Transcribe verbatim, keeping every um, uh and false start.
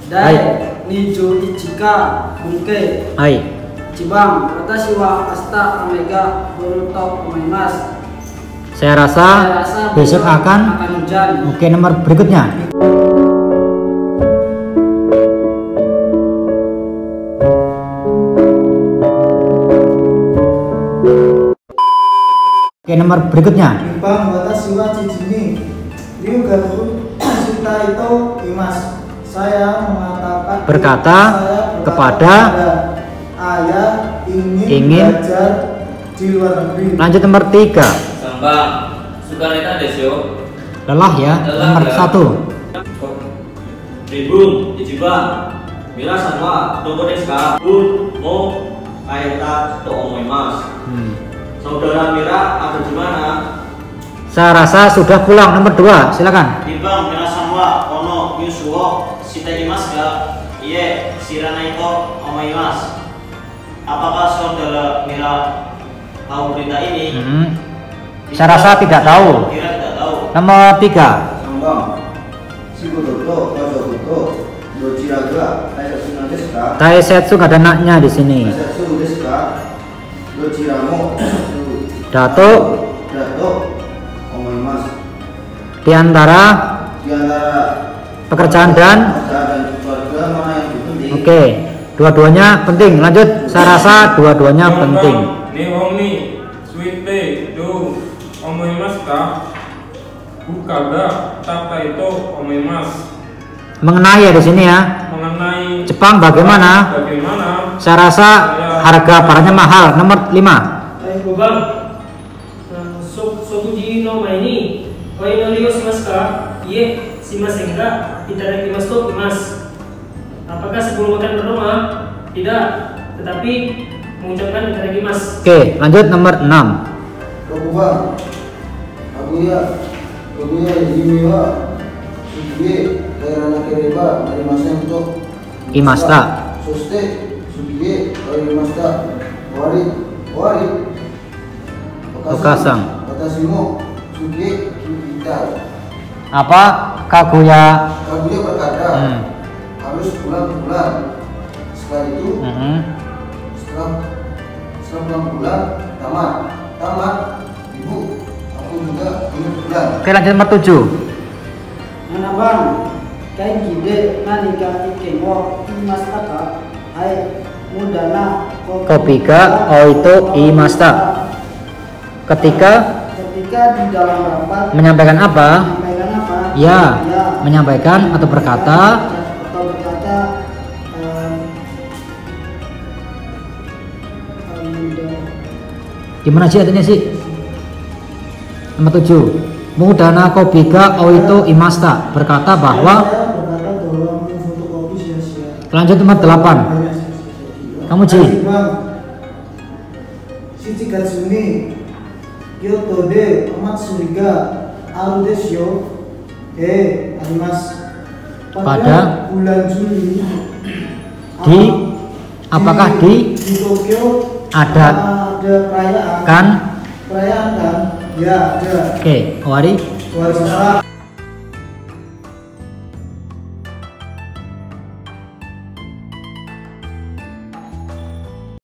Dai Nijo Ichika Bunke. Hai. Cibang, watashi wa asta amega boruto omaimasu. Saya rasa, Saya rasa besok akan, akan hujan. Oke, nomor berikutnya. Oke, nomor berikutnya. Jepang watashi wa chijimi ryugaku shita ito imasu. Saya mengatakan Berkata saya kepada ayah ingin, ingin belajar di luar negeri. Lanjut nomor tiga. Sambang sukareta desyo. Lelah ya. Lelah Nomor ya. satu. Ribung Ichiban Minasan wa doko desu ka? Bun mo kaeta to omoimasu. Hmm. Saudara Mira ada di mana? Saya rasa sudah pulang. Nomor dua, silakan. Ribang Minasan wa ono yusu wo shitaimasu ga? Iye, shiranai to omoimasu. Apakah saudara Mira tahu berita ini? Hmm. Saya rasa tidak tahu. Kira tidak tahu. Nomor tiga. Sambang shigoto to kazoku to dochira ga daisunan desu ka? Daisetsu nggak ada naknya di sini. Daisunan desu ka? Dochira mo Dato dato omoimasu. di antara Di antara pekerjaan dan pekerjaan dan keluarga mana yang lebih penting? oke, dua-duanya penting. Lanjut, saya rasa dua-duanya penting. Nihon ni suite do omoimasu ka? Buka ga taka ito omoimasu. Mengenai ya di sini ya. Mengenai Jepang bagaimana? Bagaimana? Saya rasa harga barangnya mahal. Nomor lima. Ayo bang, sokuji no mai ni koi no ryo shimasu ka? Iye, shimasen ga itadakimasu to imasu. Apakah sebelum makan berdoa? Tidak, tetapi mengucapkan itadakimasu. Oke, lanjut nomor enam. Rokuba Aguya Aguya Hime wa Sukie Kairanakereba arimasen to Imasta. Soste Sukie Kairimashita. Owari Owari Okasang. Watashi mo Sukie Kita. Apa? Kaguya. Kaguya berkata Hmm. harus bulan-bulan. Setelah itu Mhm. setelah setelah bulan-bulan tamat tamat ibu aku juga ingin pulang. Oke, lanjut nomor tujuh. Mana bang, kai gide nani ka iken wo imasta ka? Hai mudana Kopi ga oito imasta. Ketika ketika di dalam rapat menyampaikan apa? menyampaikan apa? Ya, menyampaikan atau berkata. atau berkata em, em, muda- Gimana sih artinya sih? Nomor tujuh. Mudana kobiga oito imasta. Berkata bahwa. Saya berkata bahwa fotokopi sia-sia. Lanjut nomor delapan. Kamu Ji. Shichigatsu ni Kyoto de Amatsuri-ga aru desu yo. Eh, arimasu. Pada bulan Juli Di apakah di di Tokyo ada ada perayaan kan? perayaan kan? Ya, ada. Oke, Owari. Warisan